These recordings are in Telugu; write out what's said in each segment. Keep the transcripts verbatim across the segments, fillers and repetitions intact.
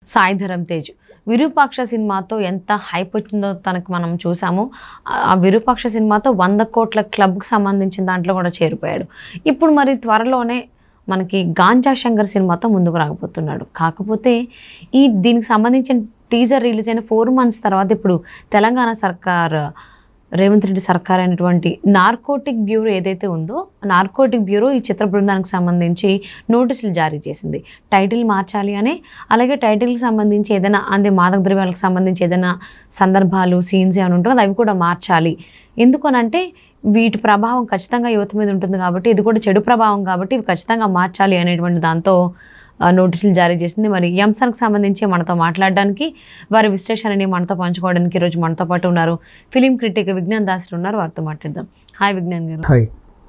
సాయి ధరమ్ తేజ్ విరూపాక్ష సినిమాతో ఎంత హైప్ వచ్చిందో తనకు మనం చూసాము. ఆ విరూపాక్ష సినిమాతో వంద కోట్ల క్లబ్కి సంబంధించిన దాంట్లో కూడా చేరిపోయాడు. ఇప్పుడు మరి త్వరలోనే మనకి గాంజా శంకర్ సినిమాతో ముందుకు రాకపోతున్నాడు. కాకపోతే ఈ దీనికి సంబంధించిన టీజర్ రిలీజ్ అయిన ఫోర్ మంత్స్ తర్వాత ఇప్పుడు తెలంగాణ సర్కార్ రేవంత్ రెడ్డి సర్కార్ అయినటువంటి నార్కోటిక్ బ్యూరో ఏదైతే ఉందో నార్కోటిక్ బ్యూరో ఈ చిత్ర బృందానికి సంబంధించి నోటీసులు జారీ చేసింది. టైటిల్ మార్చాలి అని, అలాగే టైటిల్కి సంబంధించి ఏదైనా అందే మాదక ద్రవ్యాలకు సంబంధించి ఏదైనా సందర్భాలు సీన్స్ ఏమైనా ఉంటుందో అవి కూడా మార్చాలి. ఎందుకనంటే వీటి ప్రభావం ఖచ్చితంగా యువత మీద ఉంటుంది కాబట్టి, ఇది కూడా చెడు ప్రభావం కాబట్టి ఇవి ఖచ్చితంగా మార్చాలి అనేటువంటి దాంతో నోటీసులు జారీ చేసింది. మరి ఈ అంశానికి సంబంధించి మనతో మాట్లాడడానికి, వారి విశ్లేషణని మనతో పంచుకోవడానికి ఈరోజు మనతో పాటు ఉన్నారు ఫిలిం క్రిటిక్ విజ్ఞాన్ దాస్ ఉన్నారు. వారితో మాట్లాడదాం. హాయ్ విజ్ఞాన్ గారు. హాయ్.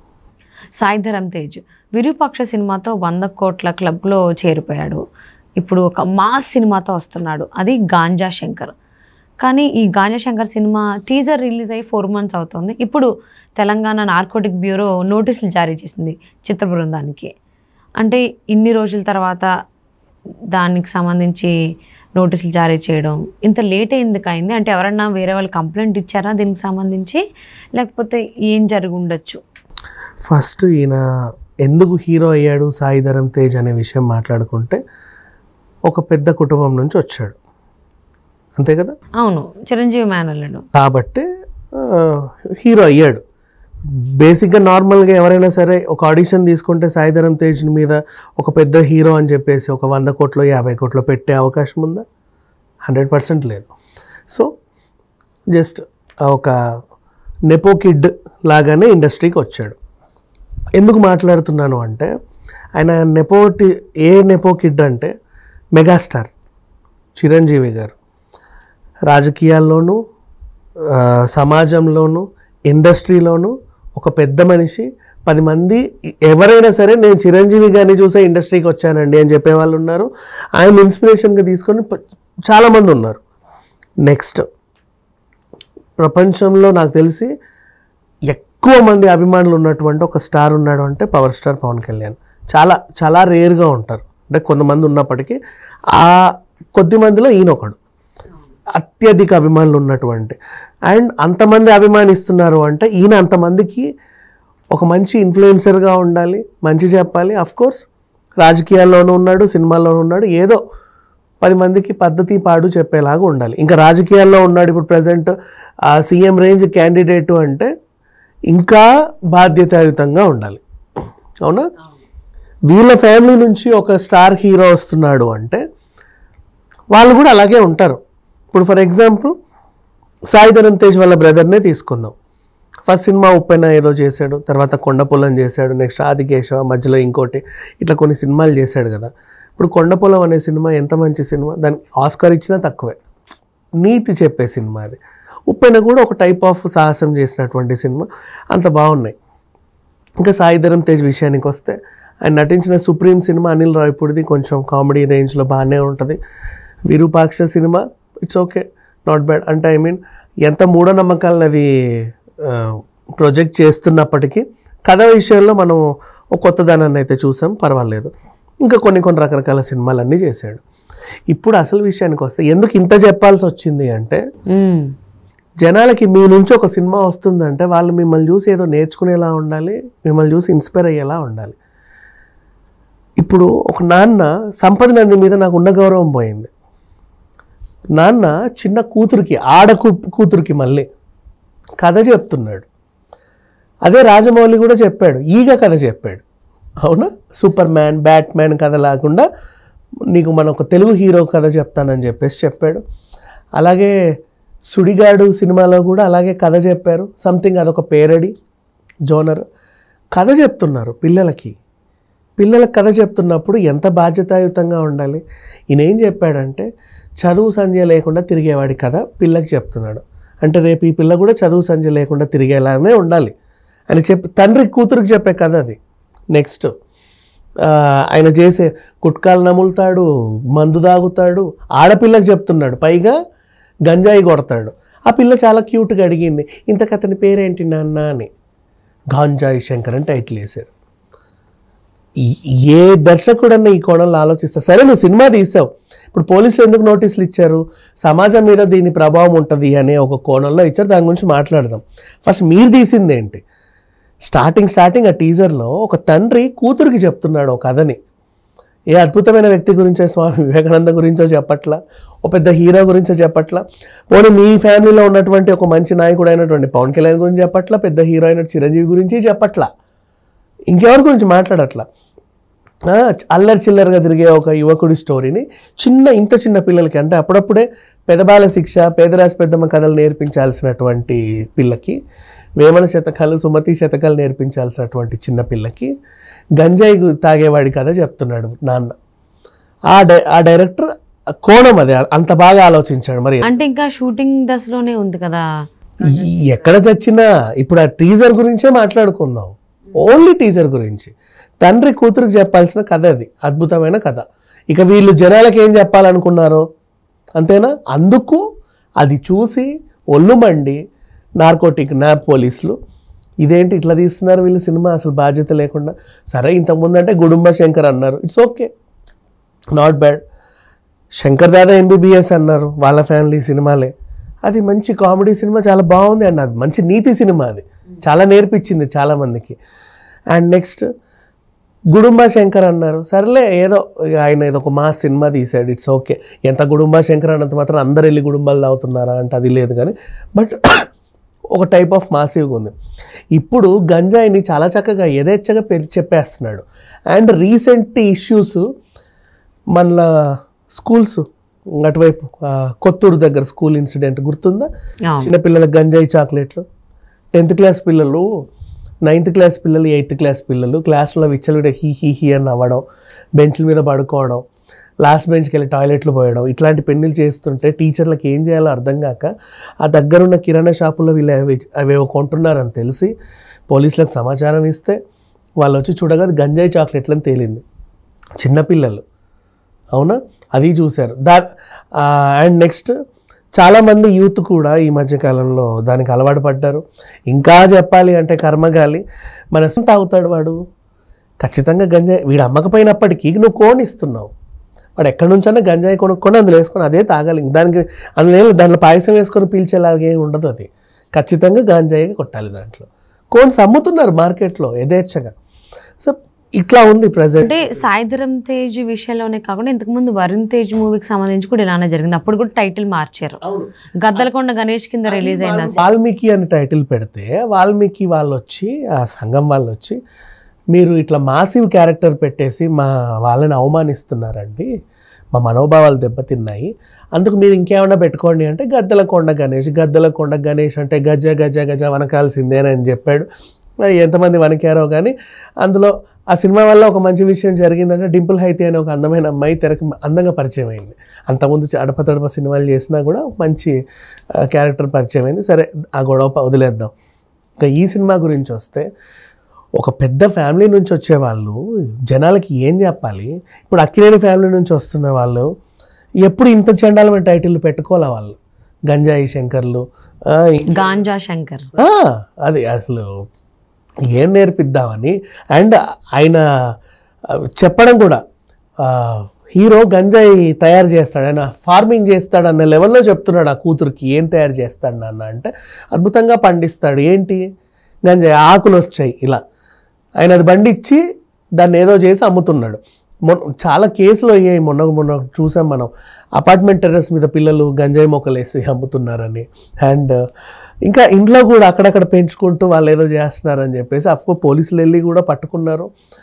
సాయి ధరమ్ తేజ్ విరూపాక్ష సినిమాతో వంద కోట్ల క్లబ్లో చేరిపోయాడు. ఇప్పుడు ఒక మాస్ సినిమాతో వస్తున్నాడు, అది గాంజా శంకర్. కానీ ఈ Ganja Shankar cinema teaser release అయ్యి ఫోర్ మంత్స్ అవుతుంది. ఇప్పుడు తెలంగాణ నార్కోటిక్ బ్యూరో నోటీసులు జారీ చేసింది చిత్ర బృందానికి. అంటే ఇన్ని రోజుల తర్వాత దానికి సంబంధించి నోటీసులు జారీ చేయడం ఇంత లేట్ ఎందుకు అయింది? అంటే ఎవరన్నా వేరే వాళ్ళు కంప్లైంట్ ఇచ్చారా దీనికి సంబంధించి, లేకపోతే ఏం జరిగి ఉండొచ్చు? ఫస్ట్ ఈయన ఎందుకు హీరో అయ్యాడు సాయి ధరమ్ తేజ్ అనే విషయం మాట్లాడుకుంటే, ఒక పెద్ద కుటుంబం నుంచి వచ్చాడు, అంతే కదా? అవును, చిరంజీవి మేనల్లుడు కాబట్టి హీరో అయ్యాడు. బేసిక్గా నార్మల్గా ఎవరైనా సరే ఒక ఆడిషన్ తీసుకుంటే సాయి ధరమ్ తేజ్ మీద ఒక పెద్ద హీరో అని చెప్పేసి ఒక వంద కోట్లు యాభై కోట్లు పెట్టే అవకాశం ఉందా? హండ్రెడ్ పర్సెంట్ లేదు. సో జస్ట్ ఒక నెపో కిడ్ లాగానే ఇండస్ట్రీకి వచ్చాడు. ఎందుకు మాట్లాడుతున్నాను అంటే, ఆయన నెపోటి ఏ నెపో కిడ్ అంటే మెగాస్టార్ చిరంజీవి గారు రాజకీయాల్లోనూ సమాజంలోనూ ఇండస్ట్రీలోనూ ఒక పెద్ద మనిషి. పది మంది ఎవరైనా సరే నేను చిరంజీవి గారిని చూసే ఇండస్ట్రీకి వచ్చానండి అని చెప్పేవాళ్ళు ఉన్నారు. ఆయన ఇన్స్పిరేషన్గా తీసుకొని చాలామంది ఉన్నారు. నెక్స్ట్, ప్రపంచంలో నాకు తెలిసి ఎక్కువ మంది అభిమానులు ఉన్నటువంటి ఒక స్టార్ ఉన్నాడు అంటే పవర్ స్టార్ పవన్ కళ్యాణ్. చాలా చాలా రేర్గా ఉంటారు, అంటే కొంతమంది ఉన్నప్పటికీ ఆ కొద్ది మందిలో ఈయన ఒకడు, అత్యధిక అభిమానులు ఉన్నటువంటి. అండ్ అంతమంది అభిమానిస్తున్నారు అంటే ఈయన అంతమందికి ఒక మంచి ఇన్ఫ్లుయెన్సర్గా ఉండాలి, మంచి చెప్పాలి. అఫ్కోర్స్ రాజకీయాల్లోనూ ఉన్నాడు, సినిమాల్లోనూ ఉన్నాడు, ఏదో పది మందికి పద్ధతి పాడు చెప్పేలాగా ఉండాలి. ఇంకా రాజకీయాల్లో ఉన్నాడు, ఇప్పుడు ప్రజెంట్ సీఎం రేంజ్ క్యాండిడేటు అంటే ఇంకా బాధ్యతాయుతంగా ఉండాలి, అవునా? వీళ్ళ ఫ్యామిలీ నుంచి ఒక స్టార్ హీరో వస్తున్నాడు అంటే వాళ్ళు కూడా అలాగే ఉంటారు. ఇప్పుడు ఫర్ ఎగ్జాంపుల్ సాయి ధరమ్ తేజ్ వాళ్ళ బ్రదర్నే తీసుకుందాం. ఫస్ట్ సినిమా ఉప్పెన ఏదో చేశాడు, తర్వాత కొండపొలం చేశాడు, నెక్స్ట్ ఆదికేశవ, మధ్యలో ఇంకోటి, ఇట్లా కొన్ని సినిమాలు చేశాడు కదా. ఇప్పుడు కొండపొలం అనే సినిమా ఎంత మంచి సినిమా, దానికి ఆస్కార్ ఇచ్చినా తక్కువే, నీతి చెప్పే సినిమా అది. ఉప్పెన కూడా ఒక టైప్ ఆఫ్ సాహసం చేసినటువంటి సినిమా, అంత బాగున్నాయి. ఇంకా సాయి ధరమ్ తేజ్ విషయానికి వస్తే, ఆయన నటించిన సుప్రీం సినిమా అనిల్ రావిపూడిది కొంచెం కామెడీ రేంజ్లో బాగానే ఉంటుంది. Virupaksha cinema it's okay, not bad. అంటే ఐ మీన్ ఎంత మూఢనమ్మకాలను అది ప్రొజెక్ట్ చేస్తున్నప్పటికీ కథ విషయంలో మనం ఒక కొత్తదనాన్ని అయితే చూసాం, పర్వాలేదు. ఇంకా కొన్ని కొన్ని రకరకాల సినిమాలన్నీ చేశాడు. ఇప్పుడు అసలు విషయానికి వస్తే ఎందుకు ఇంత చెప్పాల్సి వచ్చింది అంటే, జనాలకి మీ నుంచి ఒక సినిమా వస్తుందంటే వాళ్ళు మిమ్మల్ని చూసి ఏదో నేర్చుకునేలా ఉండాలి, మిమ్మల్ని చూసి ఇన్స్పైర్ అయ్యేలా ఉండాలి. ఇప్పుడు ఒక నాన్న సంపద నంది మీద నాకు ఉన్న గౌరవం పోయింది. నాన్న చిన్న కూతురికి, ఆడ కూతురికి మళ్ళీ కథ చెప్తున్నాడు. అదే రాజమౌళి కూడా చెప్పాడు, ఈగ కథ చెప్పాడు, అవునా? సూపర్ మ్యాన్, బ్యాట్ మ్యాన్ కథ లేకుండా నీకు మన ఒక తెలుగు హీరో కథ చెప్తానని చెప్పేసి చెప్పాడు. అలాగే సుడిగాడు సినిమాలో కూడా అలాగే కథ చెప్పారు. సంథింగ్ అదొక పేరడి జోనర్. కథ చెప్తున్నారు పిల్లలకి. పిల్లలకు కథ చెప్తున్నప్పుడు ఎంత బాధ్యతాయుతంగా ఉండాలి. ఈయన ఏం చెప్పాడంటే, చదువు సంధ్య లేకుండా తిరిగేవాడి కథ పిల్లకి చెప్తున్నాడు. అంటే రేపు ఈ పిల్ల కూడా చదువు సంధ్య లేకుండా తిరిగేలానే ఉండాలి అని చెప్పి తండ్రి కూతురికి చెప్పే కథ అది. నెక్స్ట్, ఆయన చేసే గుట్కాలు నములుతాడు, మందు తాగుతాడు, ఆడపిల్లకి చెప్తున్నాడు, పైగా గంజాయి కొడతాడు. ఆ పిల్ల చాలా క్యూట్గా అడిగింది, ఇంతకు అతని పేరేంటి నాన్న అని. గాంజాయి శంకర్ అని టైటిల్ వేశారు. ఏ దర్శకుడన్నా ఈ కోణంలో ఆలోచిస్తా, సరే నువ్వు సినిమా తీసావు, ఇప్పుడు పోలీసులు ఎందుకు నోటీసులు ఇచ్చారు? సమాజం మీద దీని ప్రభావం ఉంటుంది అనే ఒక కోణంలో ఇచ్చారు. దాని గురించి మాట్లాడదాం. ఫస్ట్ మీరు తీసింది ఏంటి? స్టార్టింగ్ స్టార్టింగ్ ఆ టీజర్లో ఒక తండ్రి కూతురికి చెప్తున్నాడు ఒక కథని. ఏ అద్భుతమైన వ్యక్తి గురించో, స్వామి వివేకానంద గురించో చెప్పట్లా, ఒక పెద్ద హీరో గురించో చెప్పట్లా, పోనీ మీ ఫ్యామిలీలో ఉన్నటువంటి ఒక మంచి నాయకుడు అయినటువంటి పవన్ కళ్యాణ్ గురించి చెప్పట్లా, పెద్ద హీరో అయిన చిరంజీవి గురించి చెప్పట్లా, ఇంకెవరి గురించి మాట్లాడట్లా. అల్లరి చిల్లరగా తిరిగే ఒక యువకుడి స్టోరీని చిన్న ఇంత చిన్న పిల్లలకి, అంటే అప్పుడప్పుడే పెదబాల శిక్ష, పేదరాశి పెద్దమ్మ కథలు నేర్పించాల్సినటువంటి పిల్లకి, వేమన శతకాలు, సుమతి శతకాలు నేర్పించాల్సినటువంటి చిన్న పిల్లకి గంజాయి తాగేవాడి కథ చెప్తున్నాడు నాన్న. ఆ డై ఆ డైరెక్టర్ కోణం అది అంత బాగా ఆలోచించాడు. మరి అంటే ఇంకా షూటింగ్ దశలోనే ఉంది కదా, ఎక్కడ చచ్చినా ఇప్పుడు ఆ టీజర్ గురించే మాట్లాడుకుందాం. ఓన్లీ టీజర్ గురించి తండ్రి కూతురికి చెప్పాల్సిన కథ అది, అద్భుతమైన కథ. ఇక వీళ్ళు జనాలకు ఏం చెప్పాలనుకున్నారో అంతేనా? అందుకు అది చూసి ఒళ్ళు మండి నార్కోటిక్ న్యాబ్ పోలీసులు ఇదేంటి ఇట్లా తీస్తున్నారు వీళ్ళు సినిమా అసలు బాధ్యత లేకుండా. సరే ఇంతకుముందు అంటే గుడుంబ శంకర్ అన్నారు, it's okay, not bad. Shankar Dada MBBS అన్నారు, వాళ్ళ ఫ్యామిలీ సినిమాలే, అది మంచి కామెడీ సినిమా, చాలా బాగుంది అండి, అది మంచి నీతి సినిమా, అది చాలా నేర్పించింది చాలామందికి. అండ్ నెక్స్ట్ గుడుంబ శంకర్ అన్నారు, సరేలే ఏదో ఆయన ఏదో ఒక మాస్ సినిమా తీశాడు, ఇట్స్ ఓకే. ఎంత గుడుంబ శంకర్ అన్నంత మాత్రం అందరు వెళ్ళి గుడుంబాలు తాగుతున్నారా అంటే అది లేదు, కానీ బట్ ఒక టైప్ ఆఫ్ మాసివ్గా ఉంది. ఇప్పుడు గంజాయిని చాలా చక్కగా యథేచ్ఛగా పెరి చెప్పేస్తున్నాడు. అండ్ రీసెంట్ ఇష్యూస్ మన స్కూల్స్ అటువైపు కొత్తూరు దగ్గర స్కూల్ ఇన్సిడెంట్ గుర్తుందా? చిన్నపిల్లలకు గంజాయి చాక్లెట్లు, టెన్త్ క్లాస్ పిల్లలు, నైన్త్ క్లాస్ పిల్లలు, ఎయిత్ క్లాస్ పిల్లలు క్లాస్లో విచ్చలు హీ హీ హీ అని నవ్వడం, బెంచ్ల మీద పడుకోవడం, లాస్ట్ బెంచ్కి వెళ్ళి టాయిలెట్లు పోయడం, ఇట్లాంటి పెన్నులు చేస్తుంటే టీచర్లకు ఏం చేయాలో అర్థం కాక ఆ దగ్గరున్న కిరాణా షాపుల్లో వీళ్ళు అవి అవేవో కొంటున్నారని తెలిసి పోలీసులకు సమాచారం ఇస్తే వాళ్ళు వచ్చి చూడగా గంజాయి చాక్లెట్లని తేలింది. చిన్నపిల్లలు, అవునా, అది చూశారు. దా అండ్ నెక్స్ట్ చాలామంది యూత్ కూడా ఈ మధ్యకాలంలో దానికి అలవాటు పడ్డారు. ఇంకా చెప్పాలి అంటే కర్మగాలి మన తాగుతాడు వాడు, ఖచ్చితంగా గంజాయి వీడు అమ్మకపోయినప్పటికీ నువ్వు కోనిస్తున్నావు, వాడు ఎక్కడి నుంచైనా గంజాయి కొనుక్కొని అందులో వేసుకొని అదే తాగాలి. దానికి అందులో దాంట్లో పాయసం వేసుకొని పీల్చేలాగే ఉండదు, అది ఖచ్చితంగా గంజాయి కొట్టాలి. దాంట్లో కోన్స్ అమ్ముతున్నారు మార్కెట్లో యథేచ్ఛగా. సో ఇట్లా ఉంది ప్రజెంట్. అంటే సాయిధరం తేజ్ విషయంలోనే కాకుండా ఇంతకుముందు వరుణ్ తేజ్ మూవీకి సంబంధించి కూడా ఇలానే జరిగింది. అప్పుడు కూడా టైటిల్ మార్చారు, గద్దలకొండ గణేష్ కింద రిలీజ్ అయిన వాల్మీకి అని టైటిల్ పెడితే వాల్మీకి వాళ్ళు వచ్చి ఆ సంఘం వాళ్ళు వచ్చి మీరు ఇట్లా మాసివ్ క్యారెక్టర్ పెట్టేసి మా వాళ్ళని అవమానిస్తున్నారండి, మా మనోభావాలు దెబ్బతిన్నాయి, అందుకు మీరు ఇంకేమన్నా పెట్టుకోండి అంటే గద్దలకొండ గణేష్, గద్దలకొండ గణేష్ అంటే గజ గజ గజ వనకాల్సిందేనని చెప్పాడు. ఎంతమంది వనకారో కానీ అందులో ఆ సినిమా వల్ల ఒక మంచి విషయం జరిగిందంటే డింపుల్ హైతే అనే ఒక అందమైన అమ్మాయి తెరకి అందంగా పరిచయం అయింది. అంతకుముందు అడప తడప సినిమాలు చేసినా కూడా మంచి క్యారెక్టర్ పరిచయం అయింది. సరే ఆ గొడవ వదిలేద్దాం. ఇంకా ఈ సినిమా గురించి వస్తే ఒక పెద్ద ఫ్యామిలీ నుంచి వచ్చేవాళ్ళు జనాలకి ఏం చెప్పాలి? ఇప్పుడు అక్కినేని ఫ్యామిలీ నుంచి వస్తున్న వాళ్ళు ఎప్పుడు ఇంత చండాలమైన టైటిల్ పెట్టుకోవాలి వాళ్ళు, గంజాయి శంకర్లు, గాంజా శంకర్, అది అసలు ఏం నేర్పిద్దామని. అండ్ ఆయన చెప్పడం కూడా హీరో గంజాయి తయారు చేస్తాడు, ఆయన ఫార్మింగ్ చేస్తాడు అన్న లెవెల్లో చెప్తున్నాడు. ఆ కూతురికి ఏం తయారు చేస్తాడు నాన్న అంటే అద్భుతంగా పండిస్తాడు. ఏంటి గంజాయి ఆకులు వచ్చాయి ఇలా, ఆయన అది బండిచ్చి దాన్ని ఏదో చేసి అమ్ముతున్నాడు. మొన్న చాలా కేసులు అయ్యాయి, మొన్న మొన్న చూసాం మనం, అపార్ట్మెంట్ టెర్రస్ మీద పిల్లలు గంజాయి మొక్కలు వేసి అమ్ముతున్నారని. అండ్ ఇంకా ఇంట్లో కూడా అక్కడక్కడ పెంచుకుంటూ వాళ్ళు ఏదో చేస్తున్నారని చెప్పేసి అఫ్కోర్స్ పోలీసులు వెళ్ళి కూడా పట్టుకున్నారు.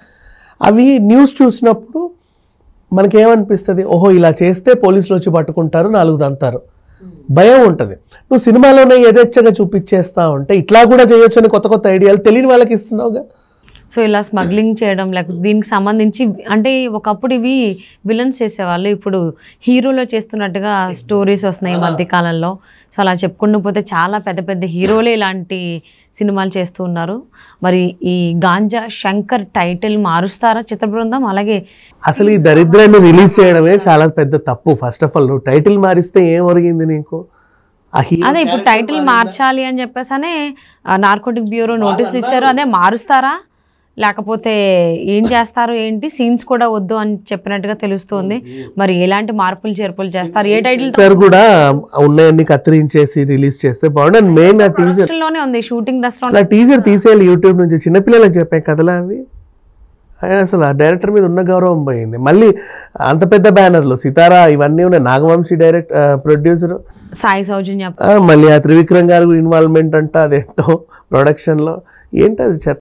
అవి న్యూస్ చూసినప్పుడు మనకేమనిపిస్తుంది, ఓహో ఇలా చేస్తే పోలీసులు వచ్చి పట్టుకుంటారు, నాలుగు దంతారు, భయం ఉంటుంది. నువ్వు సినిమాలోనే యథేచ్ఛగా చూపించేస్తా ఉంటే ఇట్లా కూడా చేయొచ్చు అని కొత్త కొత్త ఐడియాలు తెలియని వాళ్ళకి ఇస్తున్నావుగా. సో ఇలా స్మగ్లింగ్ చేయడం, లేకపోతే దీనికి సంబంధించి అంటే ఒకప్పుడు ఇవి విలన్స్ చేసేవాళ్ళు, ఇప్పుడు హీరోలో చేస్తున్నట్టుగా స్టోరీస్ వస్తున్నాయి ఈ మధ్యకాలంలో. సో అలా చెప్పుకుంటూ పోతే చాలా పెద్ద పెద్ద హీరోలే ఇలాంటి సినిమాలు చేస్తూ ఉన్నారు. మరి ఈ గాంజా శంకర్ టైటిల్ మారుస్తారా చిత్ర బృందం? అలాగే అసలు ఈ దరిద్రాన్ని రిలీజ్ చేయడమే చాలా పెద్ద తప్పు. ఫస్ట్ ఆఫ్ ఆల్ నువ్వు టైటిల్ మారిస్తే ఏం ఒరిగింది నీకు? అదే ఇప్పుడు టైటిల్ మార్చాలి అని చెప్పేసి నార్కోటిక్ బ్యూరో నోటీసులు ఇచ్చారు, అదే మారుస్తారా లేకపోతే ఏం చేస్తారు ఏంటి, సీన్స్ కూడా వద్దు అని చెప్పినట్టుగా తెలుస్తుంది. మరి ఎలాంటి మార్పులు చేర్పులు చేస్తారు, ఏ టైటిల్ సార్ కూడా ఉన్నాయన్ని కత్తిరించేసి రిలీజ్ చేస్తే బాగుంటుంది. మెయిన్ ఆ టీజర్ లోనే ఉంది షూటింగ్ దసరా. అసలు ఆ టీజర్ తీసేయాలి యూట్యూబ్ నుంచి, చిన్నపిల్లలకు చెప్పే కథలా అవి. ఆయన అసలు ఆ డైరెక్టర్ మీద ఉన్న గౌరవం పోయింది. మళ్ళీ అంత పెద్ద బ్యానర్లు సితారా ఇవన్నీ ఉన్నాయి, నాగవంశీ డైరెక్ట్ ప్రొడ్యూసర్, సాయి సౌజన్య, మళ్ళీ ఆ త్రివిక్రమ్ గారు ఇన్వాల్వ్మెంట్ అంట అదేంటో ప్రొడక్షన్లో, ఏంటి అది